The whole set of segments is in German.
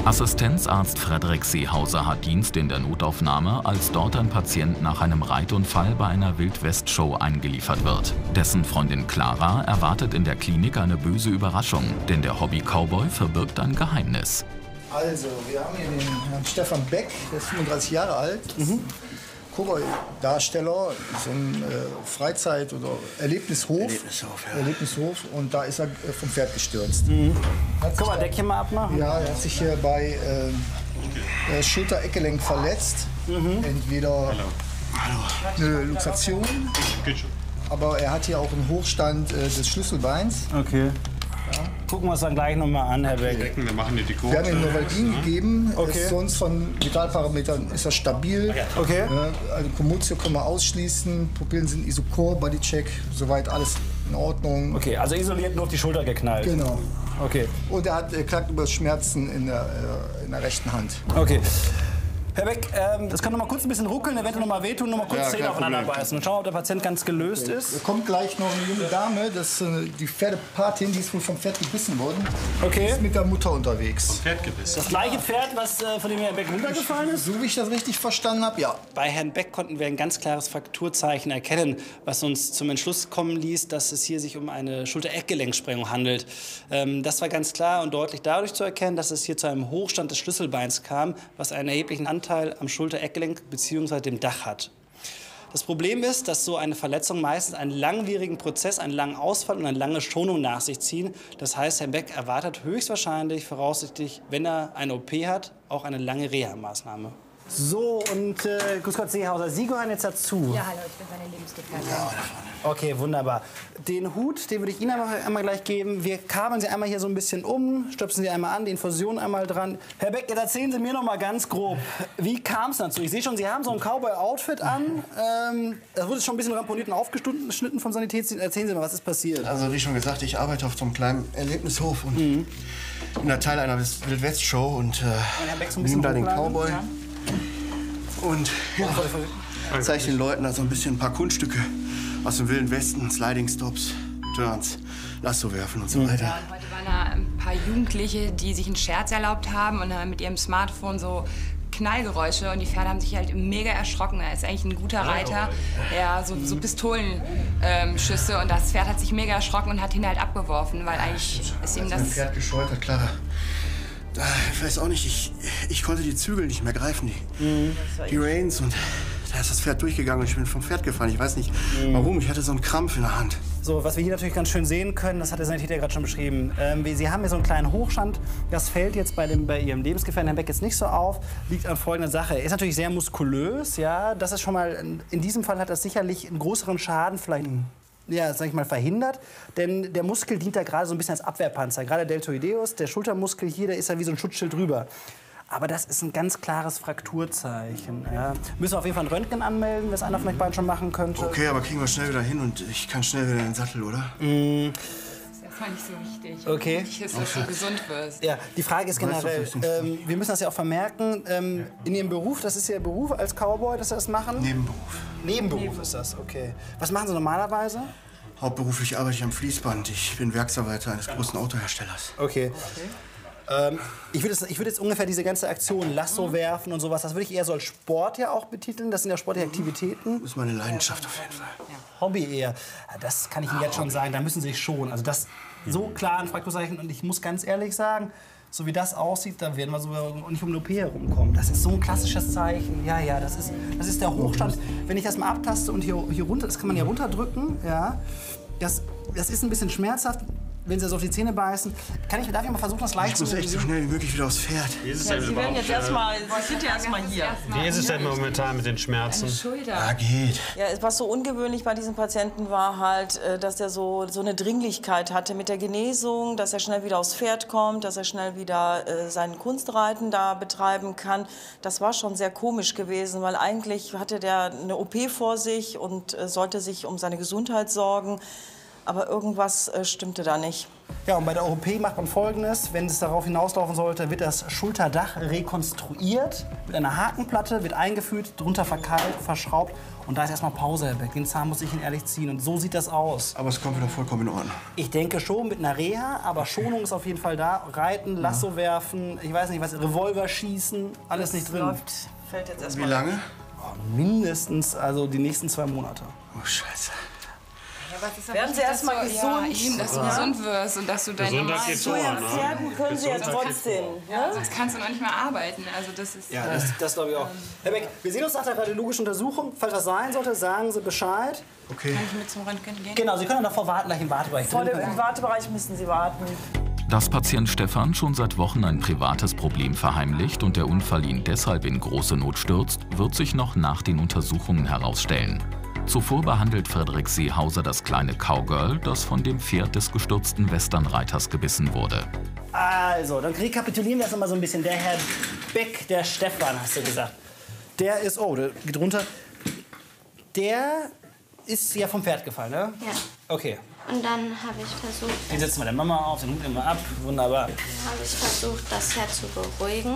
Assistenzarzt Frederik Seehauser hat Dienst in der Notaufnahme, als dort ein Patient nach einem Reitunfall bei einer Wild-West-Show eingeliefert wird. Dessen Freundin Clara erwartet in der Klinik eine böse Überraschung, denn der Hobby-Cowboy verbirgt ein Geheimnis. Also, wir haben hier den Herrn Stefan Beck, der ist 35 Jahre alt. Cowboy-Darsteller, so ein Freizeit- oder Erlebnishof. Erlebnishof. Und da ist er vom Pferd gestürzt. Guck mal, Deckchen mal abmachen. Ja, er hat sich hier bei Schulter-Eckgelenk verletzt. Entweder eine Luxation, aber er hat hier auch einen Hochstand des Schlüsselbeins. Okay. Gucken wir uns dann gleich nochmal an, Herr Beck. Wir machen die Deko. Wir haben ihm Novalgin gegeben. Ist sonst von Vitalparametern ist er stabil. Okay. Also Kommotio können wir ausschließen. Pupillen sind Isocor, Bodycheck, soweit alles in Ordnung. Okay, also isoliert nur auf die Schulter geknallt. Genau. Okay. Und er hat klagt über Schmerzen in der rechten Hand. Okay. Herr Beck, das kann noch mal kurz ein bisschen ruckeln, eventuell noch mal wehtun, noch mal kurz Zähne aufeinander beißen und schauen, ob der Patient ganz gelöst ist. Da kommt gleich noch eine junge Dame, das ist die Pferdepatin, die ist wohl vom Pferd gebissen worden. Okay. Die ist mit der Mutter unterwegs. Pferd gebissen. Das gleiche Pferd, was von dem Herrn Beck runtergefallen ist? So wie ich das richtig verstanden habe, ja. Bei Herrn Beck konnten wir ein ganz klares Frakturzeichen erkennen, was uns zum Entschluss kommen ließ, dass es hier sich um eine Schulter-Eckgelenksprengung handelt. Das war ganz klar und deutlich dadurch zu erkennen, dass es hier zu einem Hochstand des Schlüsselbeins kam, was einen erheblichen Anteil am Schulter-Eckgelenk bzw. dem Dach hat. Das Problem ist, dass so eine Verletzung meistens einen langwierigen Prozess, einen langen Ausfall und eine lange Schonung nach sich ziehen. Das heißt, Herr Beck erwartet höchstwahrscheinlich, voraussichtlich, wenn er eine OP hat, auch eine lange Reha-Maßnahme. So, und grüß Gott, Seehauser, Sie gehören jetzt dazu. Ja, hallo, ich bin seine Lebensgefährtin. Okay, wunderbar. Den Hut, den würde ich Ihnen einmal gleich geben. Wir kabeln Sie einmal hier so ein bisschen um, stöpseln Sie einmal an, die Infusion einmal dran. Herr Beck, jetzt erzählen Sie mir noch mal ganz grob, wie kam es dazu? Ich sehe schon, Sie haben so ein Cowboy-Outfit an. Das wurde schon ein bisschen ramponiert und aufgeschnitten vom Sanitätsdienst. Erzählen Sie mal, was ist passiert? Also wie schon gesagt, ich arbeite auf so einem kleinen Erlebnishof und bin da Teil einer Wild-West-Show und nehme da den Cowboy. Und ja, zeige den Leuten da so ein bisschen ein paar Kunststücke aus dem Wilden Westen, Sliding Stops, Turns, Lasso werfen und so weiter. Ja, und heute waren da ein paar Jugendliche, die sich einen Scherz erlaubt haben und mit ihrem Smartphone so Knallgeräusche und die Pferde haben sich halt mega erschrocken. Er ist eigentlich ein guter Reiter. Ja, so Pistolenschüsse und das Pferd hat sich mega erschrocken und hat ihn halt abgeworfen, weil eigentlich ist ihm das... Mein Pferd gescheut hat, Clara. Ich weiß auch nicht, ich konnte die Zügel nicht mehr greifen, die Reins. Und da ist das Pferd durchgegangen und ich bin vom Pferd gefallen. Ich weiß nicht warum, ich hatte so einen Krampf in der Hand. So, was wir hier natürlich ganz schön sehen können, das hat der Sanitäter gerade schon beschrieben. Sie haben hier so einen kleinen Hochstand. Das fällt jetzt bei Ihrem Lebensgefährten Herrn Beck jetzt nicht so auf. Liegt an folgender Sache. Er ist natürlich sehr muskulös. Ja, das ist schon mal, in diesem Fall hat das sicherlich einen größeren Schaden vielleicht, ja, sag ich mal, verhindert. Denn der Muskel dient da gerade so ein bisschen als Abwehrpanzer. Gerade der Deltoideus, der Schultermuskel hier, der ist ja wie so ein Schutzschild drüber. Aber das ist ein ganz klares Frakturzeichen. Ja. Müssen wir auf jeden Fall ein Röntgen anmelden, was einer von euch beiden schon machen könnte. Okay, aber kriegen wir schnell wieder hin und ich kann schnell wieder in den Sattel, oder? Das ist erstmal nicht so wichtig. Okay. Wichtig ist, dass du gesund wirst. Ja, die Frage ist generell, wir müssen das ja auch vermerken, in Ihrem Beruf, das ist Ihr Beruf als Cowboy, dass Sie das machen? Nebenberuf. Nebenberuf ist das, okay. Was machen Sie normalerweise? Hauptberuflich arbeite ich am Fließband. Ich bin Werksarbeiter eines großen Autoherstellers. Okay. Ich würde jetzt ungefähr diese ganze Aktion Lasso werfen und sowas, das würde ich eher so als Sport ja auch betiteln. Das sind ja sportliche Aktivitäten. Das ist meine Leidenschaft auf jeden Fall. Ja. Hobby eher. Das kann ich Ihnen jetzt schon sagen, da müssen Sie sich schon. Also das so klar ein Frakturzeichen. Und ich muss ganz ehrlich sagen, so wie das aussieht, da werden wir so nicht um eine OP herumkommen. Das ist so ein klassisches Zeichen. Ja, ja, das ist der Hochstand. Wenn ich das mal abtaste und hier runter, das kann man ja runterdrücken, ja. Das ist ein bisschen schmerzhaft. Wenn Sie so auf die Zähne beißen, darf ich mal versuchen, das leicht zu Ich muss echt so schnell wie möglich wieder aufs Pferd. Wie ist es Ja, denn Sie werden jetzt erstmal, Sie sind ja erstmal hier. Wie ist es denn momentan mit den Schmerzen? Schulter. Ja, geht. Ja, was so ungewöhnlich bei diesem Patienten war halt, dass er so eine Dringlichkeit hatte mit der Genesung, dass er schnell wieder aufs Pferd kommt, dass er schnell wieder sein Kunstreiten da betreiben kann. Das war schon sehr komisch gewesen, weil eigentlich hatte der eine OP vor sich und sollte sich um seine Gesundheit sorgen. Aber irgendwas stimmte da nicht. Ja, und bei der OP macht man Folgendes. Wenn es darauf hinauslaufen sollte, wird das Schulterdach rekonstruiert. Mit einer Hakenplatte, wird eingeführt, drunter verkeilt, verschraubt. Und da ist erstmal Pause, Herr Beck. Den Zahn muss ich Ihnen ehrlich ziehen. Und so sieht das aus. Aber es kommt wieder vollkommen in Ordnung. Ich denke schon mit einer Reha, aber Schonung ist auf jeden Fall da. Reiten, Lasso werfen, ich weiß nicht was, Revolver schießen, alles nicht drin. Fällt jetzt erstmal. Wie lange? Mindestens also die nächsten 2 Monate. Oh, Scheiße. Werden Sie erstmal gesund? Ja, eben, dass du gesund wirst und dass du deine Gesundheit geht vor, Ja, ne? Pferden können Sie ja trotzdem. Ja, sonst kannst du noch nicht mehr arbeiten. Also das ist... Ja, das glaube ich auch. Herr Beck, wir sehen uns nach der radiologischen Untersuchung. Falls was sein sollte, sagen Sie Bescheid. Okay. Kann ich mit zum Röntgen gehen? Genau, Sie können davor warten, gleich im Wartebereich. Im Wartebereich müssen Sie warten. Dass Patient Stefan schon seit Wochen ein privates Problem verheimlicht und der Unfall ihn deshalb in große Not stürzt, wird sich noch nach den Untersuchungen herausstellen. Zuvor behandelt Frederik Seehauser das kleine Cowgirl, das von dem Pferd des gestürzten Westernreiters gebissen wurde. Also, dann rekapitulieren wir das noch mal so ein bisschen. Der Herr Beck, der Stefan, hast du gesagt. Der ist, oh, der geht runter. Der ist ja vom Pferd gefallen, ne? Ja. Okay. Und dann habe ich versucht, Den setzen wir der Mama auf, den Hut immer ab. Wunderbar. habe ich versucht, das Pferd zu beruhigen.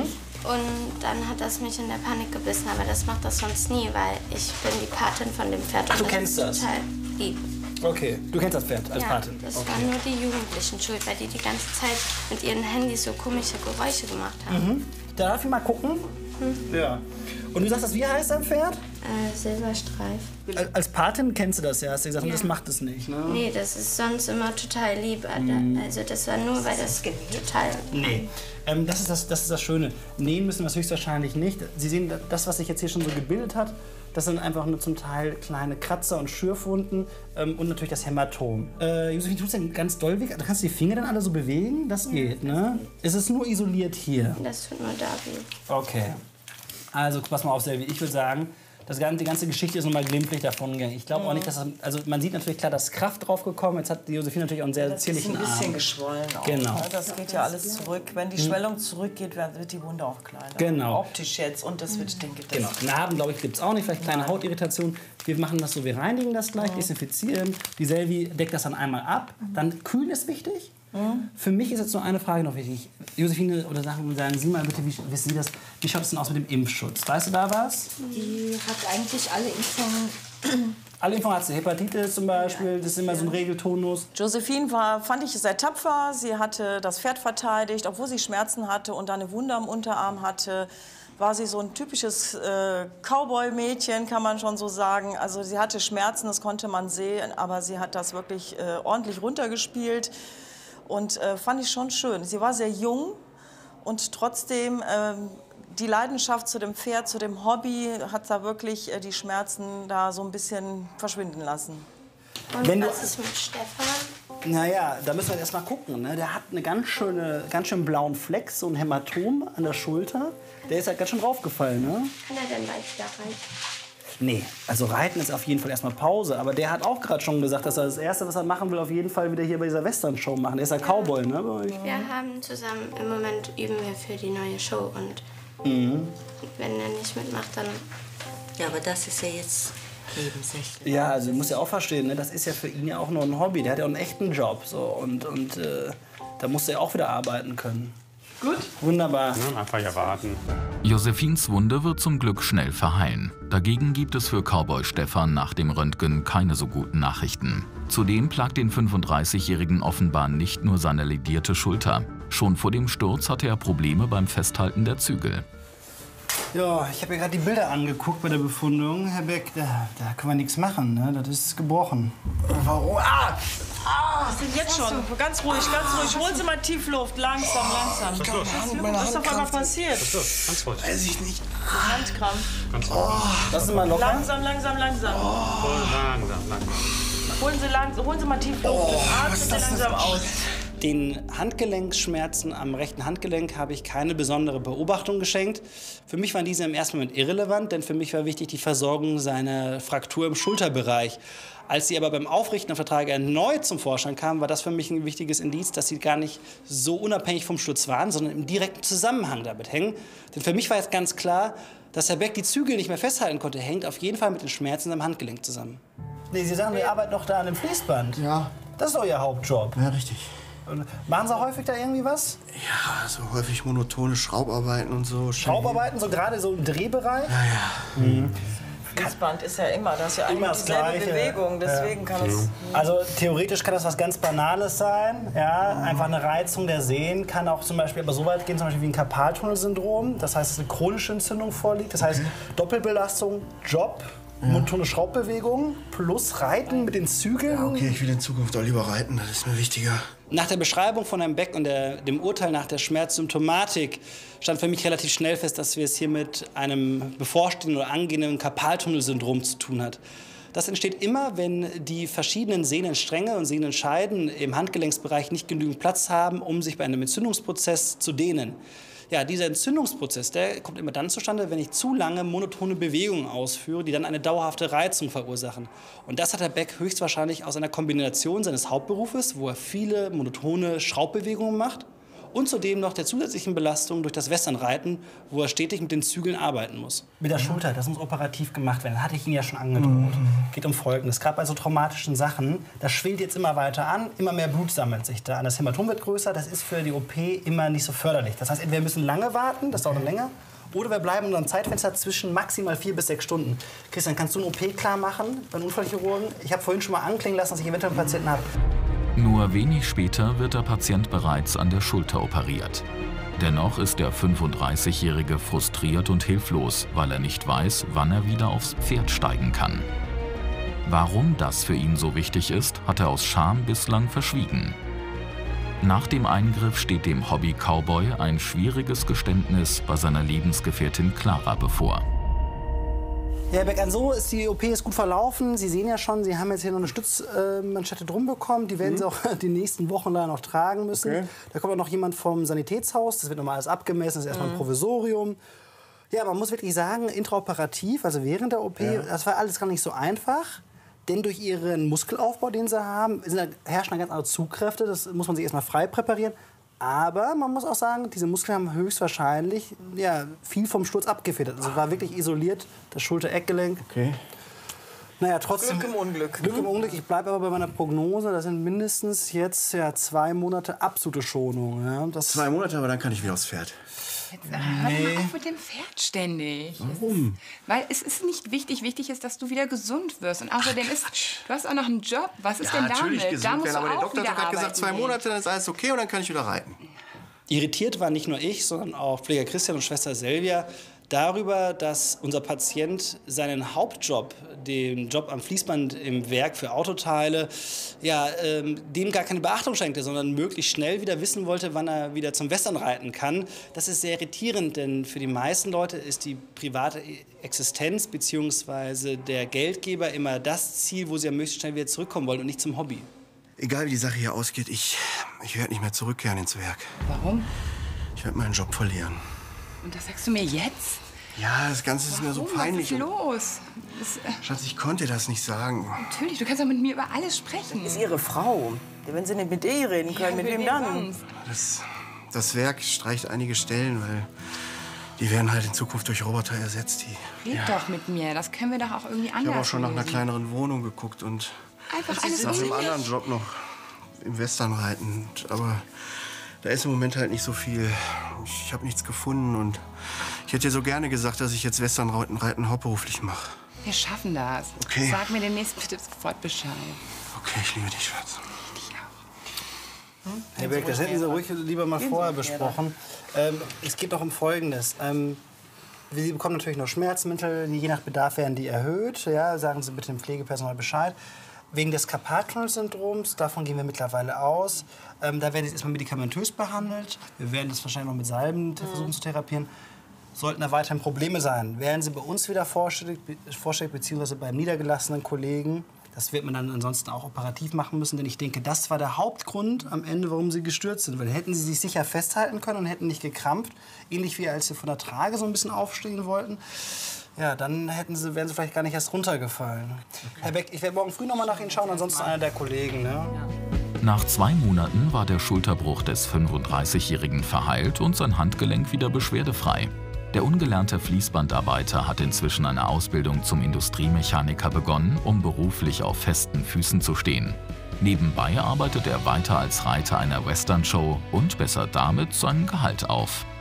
Und dann hat das mich in der Panik gebissen. Aber das macht das sonst nie, weil ich bin die Patin von dem Pferd. Ach, du und kennst ist das? total lieb. Okay, du kennst das Pferd als Ja, Patin. das Okay. waren nur die Jugendlichen schuld, weil die die ganze Zeit mit ihren Handys so komische Geräusche gemacht haben. Darf ich mal gucken? Ja. Und du sagst, das, wie heißt dein Pferd? Silberstreif. Als Patin kennst du das ja, hast du gesagt, und das macht es nicht, ne? Nee, das ist sonst immer total lieb. Also das war nur, weil das total... Nee. Das ist das Schöne. Nähen müssen wir es höchstwahrscheinlich nicht. Sie sehen, das, was sich jetzt hier schon so gebildet hat, das sind einfach nur zum Teil kleine Kratzer und Schürfwunden und natürlich das Hämatom. Josephine, tut es denn ganz doll weh? Du kannst die Finger dann alle so bewegen? Das geht, ne? Es ist nur isoliert hier. Das tut nur da weh. Okay. Also, pass mal auf, Selvi. Ich würde sagen, die ganze Geschichte ist nochmal glimpflich davon gegangen. Ich glaube auch nicht, dass das, also man sieht natürlich klar, dass Kraft draufgekommen. Jetzt hat die Josephine natürlich auch einen sehr zierlichen Arm. Ein bisschen geschwollen auch. Genau. Ja, das geht ja alles zurück. Wenn die Schwellung zurückgeht, wird die Wunde auch kleiner. Genau. Optisch jetzt. Und das wird, ich denke, das... Genau. Narben, glaube ich, gibt es auch nicht. Vielleicht kleine Hautirritation. Wir machen das so, wir reinigen das gleich, desinfizieren. Die Selvi deckt das dann einmal ab. Dann kühlen ist wichtig. Für mich ist jetzt nur eine Frage noch wichtig. Josephine, oder sagen Sie mal bitte, wie wissen Sie das, wie schaut es denn aus mit dem Impfschutz? Weißt du da was? Die hat eigentlich alle Impfungen. Alle Impfungen hat sie. Hepatitis zum Beispiel, das ist immer so ein Regeltonus. Josephine fand ich sehr tapfer. Sie hatte das Pferd verteidigt, obwohl sie Schmerzen hatte und eine Wunde am Unterarm hatte. War sie so ein typisches Cowboy-Mädchen, kann man schon so sagen. Also sie hatte Schmerzen, das konnte man sehen, aber sie hat das wirklich ordentlich runtergespielt. Und fand ich schon schön. Sie war sehr jung und trotzdem die Leidenschaft zu dem Pferd, zu dem Hobby, hat da wirklich die Schmerzen da so ein bisschen verschwinden lassen. Und was ist mit Stefan? Naja, da müssen wir erst mal gucken. Ne? Der hat eine ganz schön blauen Fleck, so ein Hämatom an der Schulter. Der ist halt ganz schön draufgefallen. Ne? Kann er denn bald wieder reiten? Nee, also Reiten ist auf jeden Fall erstmal Pause. Aber der hat auch gerade schon gesagt, dass er das Erste, was er machen will, auf jeden Fall wieder hier bei dieser Western-Show machen. Der ist ja Cowboy, ne? Wir haben zusammen, im Moment üben wir für die neue Show. Und wenn er nicht mitmacht, dann... Ja, aber das ist ja jetzt nebensächlich. Ja, also du musst ja auch verstehen, ne? Das ist ja für ihn ja auch nur ein Hobby. Der hat ja auch einen echten Job. So. Und da muss er ja auch wieder arbeiten können. Gut. Wunderbar. Ja, einfach ja warten. Josephines Wunde wird zum Glück schnell verheilen. Dagegen gibt es für Cowboy Stefan nach dem Röntgen keine so guten Nachrichten. Zudem plagt den 35-Jährigen offenbar nicht nur seine ledierte Schulter. Schon vor dem Sturz hatte er Probleme beim Festhalten der Zügel. Ja, ich habe mir gerade die Bilder angeguckt bei der Befundung. Herr Beck, da können wir nichts machen, ne? Das ist gebrochen. Warum? Was denn jetzt schon? Ganz ruhig, ganz ruhig. Holen Sie mal Tiefluft. Langsam, langsam. Was ist auf einmal passiert? Ganz ruhig. Weiß ich nicht. Handkrampf. Ganz ruhig. Lass es mal locker. Langsam, langsam, langsam. Langsam. Holen Sie mal Tiefluft. Atmen Sie langsam aus. Den Handgelenksschmerzen am rechten Handgelenk habe ich keine besondere Beobachtung geschenkt. Für mich waren diese im ersten Moment irrelevant, denn für mich war wichtig die Versorgung seiner Fraktur im Schulterbereich. Als sie aber beim Aufrichten der Vertrage erneut zum Vorschein kam, war das für mich ein wichtiges Indiz, dass sie gar nicht so unabhängig vom Sturz waren, sondern im direkten Zusammenhang damit hängen. Denn für mich war jetzt ganz klar, dass Herr Beck die Zügel nicht mehr festhalten konnte, hängt auf jeden Fall mit den Schmerzen am Handgelenk zusammen. Nee, Sie sagen, wir arbeiten doch da an dem Fließband. Ja. Das ist doch Ihr Hauptjob. Ja, richtig. Und machen Sie häufig da irgendwie was? Ja, so häufig monotone Schraubarbeiten und so. Schraubarbeiten, so gerade so im Drehbereich? Ja. Fließband ist ja immer, das ist ja eigentlich dieselbe Bewegung, deswegen kann es... Also theoretisch kann das was ganz Banales sein, ja, einfach eine Reizung der Sehnen, kann auch zum Beispiel, aber so weit gehen zum Beispiel wie ein Karpaltunnelsyndrom, das heißt, dass eine chronische Entzündung vorliegt, das heißt Doppelbelastung, Job, monotone Schraubbewegung plus Reiten mit den Zügeln. Ja, okay, ich will in Zukunft auch lieber reiten, das ist mir wichtiger. Nach der Beschreibung von Herrn Beck und dem Urteil nach der Schmerzsymptomatik stand für mich relativ schnell fest, dass wir es hier mit einem bevorstehenden oder angehenden Karpaltunnelsyndrom zu tun hat. Das entsteht immer, wenn die verschiedenen Sehnenstränge und Sehnenscheiden im Handgelenksbereich nicht genügend Platz haben, um sich bei einem Entzündungsprozess zu dehnen. Ja, dieser Entzündungsprozess, der kommt immer dann zustande, wenn ich zu lange monotone Bewegungen ausführe, die dann eine dauerhafte Reizung verursachen. Und das hat Herr Beck höchstwahrscheinlich aus einer Kombination seines Hauptberufes, wo er viele monotone Schraubbewegungen macht, und zudem noch der zusätzlichen Belastung durch das Westernreiten, wo er stetig mit den Zügeln arbeiten muss. Mit der Schulter, das muss operativ gemacht werden. Das hatte ich Ihnen ja schon angedroht. Geht um Folgendes. Gerade bei so traumatischen Sachen, das schwillt jetzt immer weiter an, immer mehr Blut sammelt sich da an. Das Hämatom wird größer, das ist für die OP immer nicht so förderlich. Das heißt, entweder wir müssen lange warten, das dauert dann länger, oder wir bleiben in einem Zeitfenster zwischen maximal 4 bis 6 Stunden. Christian, kannst du eine OP klar machen bei Unfallchirurgen? Ich habe vorhin schon mal anklingen lassen, dass ich eventuell einen Patienten habe. Nur wenig später wird der Patient bereits an der Schulter operiert. Dennoch ist der 35-Jährige frustriert und hilflos, weil er nicht weiß, wann er wieder aufs Pferd steigen kann. Warum das für ihn so wichtig ist, hat er aus Scham bislang verschwiegen. Nach dem Eingriff steht dem Hobby-Cowboy ein schwieriges Geständnis bei seiner Lebensgefährtin Clara bevor. Ja, Herr Beck, so ist die OP ist gut verlaufen. Sie sehen ja schon, Sie haben jetzt hier noch eine Stützmanschette drum bekommen. Die werden Sie auch die nächsten Wochen noch tragen müssen. Okay. Da kommt auch noch jemand vom Sanitätshaus. Das wird nochmal alles abgemessen. Das ist erstmal ein Provisorium. Ja, man muss wirklich sagen, intraoperativ, also während der OP, das war alles gar nicht so einfach. Denn durch Ihren Muskelaufbau, den Sie haben, herrschen ganz andere Zugkräfte. Das muss man sich erstmal frei präparieren. Aber man muss auch sagen, diese Muskeln haben höchstwahrscheinlich viel vom Sturz abgefedert. Also war wirklich isoliert, das Schulter-Eckgelenk. Okay. Naja, trotzdem. Glück im Unglück. Glück im Unglück. Ich bleibe aber bei meiner Prognose. Das sind mindestens jetzt 2 Monate absolute Schonung. Ja, 2 Monate, aber dann kann ich wieder aufs Pferd. Jetzt hör mal auf mit dem Pferd ständig. Warum? Weil es ist nicht wichtig. Wichtig ist, dass du wieder gesund wirst. Und außerdem du hast auch noch einen Job. Was ist denn damit? Natürlich gesund da musst werden, aber der Doktor hat gesagt, 2 gehen. Monate, dann ist alles okay und dann kann ich wieder reiten. Irritiert war nicht nur ich, sondern auch Pfleger Christian und Schwester Silvia darüber, dass unser Patient seinen Hauptjob, den Job am Fließband im Werk für Autoteile, dem gar keine Beachtung schenkte, sondern möglichst schnell wieder wissen wollte, wann er wieder zum Western reiten kann. Das ist sehr irritierend, denn für die meisten Leute ist die private Existenz bzw. der Geldgeber immer das Ziel, wo sie ja möglichst schnell wieder zurückkommen wollen und nicht zum Hobby. Egal wie die Sache hier ausgeht, ich werde nicht mehr zurückkehren ins Werk. Warum? Ich werde meinen Job verlieren. Und das sagst du mir jetzt? Ja, das Ganze ist mir so peinlich. Was ist los? Schatz, ich konnte das nicht sagen. Natürlich, du kannst doch mit mir über alles sprechen. Das ist Ihre Frau. Wenn Sie nicht mit ihr reden können, mit wem dann? Das Werk streicht einige Stellen, weil die werden halt in Zukunft durch Roboter ersetzt. Red doch mit mir, das können wir doch auch irgendwie anders Ich habe auch schon nach einer lösen. kleineren Wohnung geguckt und Einfach alles nach einem anderen Job noch im Westernreiten. Aber da ist im Moment halt nicht so viel. Ich habe nichts gefunden und ich hätte dir so gerne gesagt, dass ich jetzt Westernreiten hauptberuflich mache. Wir schaffen das. Okay. Sag mir demnächst bitte sofort Bescheid. Okay, ich liebe dich, Schatz. Ich auch. Herr Beck, das hätten Sie ruhig lieber mal vorher besprochen. Es geht doch um Folgendes. Sie bekommen natürlich noch Schmerzmittel, je nach Bedarf werden die erhöht. Ja, sagen Sie bitte dem Pflegepersonal Bescheid. Wegen des Karpaltunnelsyndroms, davon gehen wir mittlerweile aus. Da werden Sie erstmal medikamentös behandelt. Wir werden das wahrscheinlich noch mit Salben versuchen zu therapieren. Sollten da weiterhin Probleme sein, werden Sie bei uns wieder vorstellig beziehungsweise beim niedergelassenen Kollegen. Das wird man dann ansonsten auch operativ machen müssen, denn ich denke, das war der Hauptgrund am Ende, warum Sie gestürzt sind. Weil hätten Sie sich sicher festhalten können und hätten nicht gekrampft, ähnlich wie als Sie von der Trage so ein bisschen aufstehen wollten, ja, dann wären Sie vielleicht gar nicht erst runtergefallen. Okay. Herr Beck, ich werde morgen früh noch mal nach Ihnen schauen, ansonsten einer der Kollegen. Ne? Nach 2 Monaten war der Schulterbruch des 35-Jährigen verheilt und sein Handgelenk wieder beschwerdefrei. Der ungelernte Fließbandarbeiter hat inzwischen eine Ausbildung zum Industriemechaniker begonnen, um beruflich auf festen Füßen zu stehen. Nebenbei arbeitet er weiter als Reiter einer Western-Show und bessert damit sein Gehalt auf.